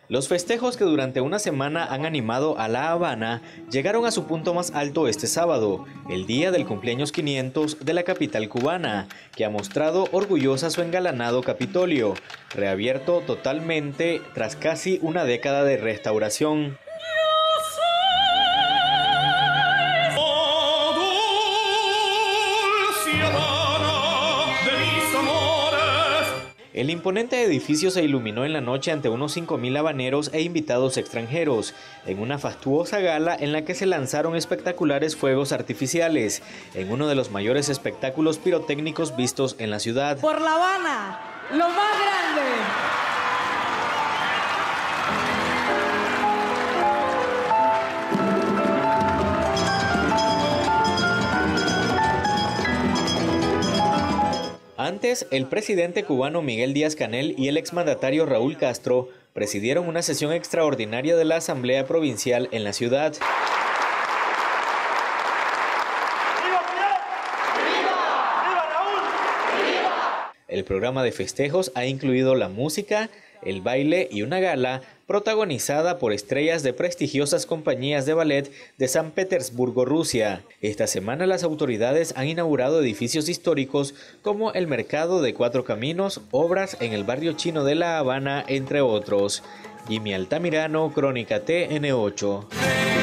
Los festejos que durante una semana han animado a La Habana llegaron a su punto más alto este sábado, el día del cumpleaños 500 de la capital cubana, que ha mostrado orgullosa su engalanado Capitolio, reabierto totalmente tras casi una década de restauración. El imponente edificio se iluminó en la noche ante unos 5.000 habaneros e invitados extranjeros, en una fastuosa gala en la que se lanzaron espectaculares fuegos artificiales, en uno de los mayores espectáculos pirotécnicos vistos en la ciudad. Por La Habana, lo más grande. Antes, el presidente cubano Miguel Díaz-Canel y el exmandatario Raúl Castro presidieron una sesión extraordinaria de la Asamblea Provincial en la ciudad. El programa de festejos ha incluido la música, el baile y una gala protagonizada por estrellas de prestigiosas compañías de ballet de San Petersburgo, Rusia. Esta semana las autoridades han inaugurado edificios históricos como el Mercado de Cuatro Caminos, obras en el barrio chino de La Habana, entre otros. Jimmy Altamirano, Crónica TN8.